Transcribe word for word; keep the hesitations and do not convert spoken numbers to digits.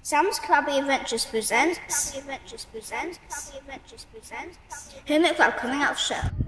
Sam's Krabby Adventures presents Hermit Crab coming out of shell.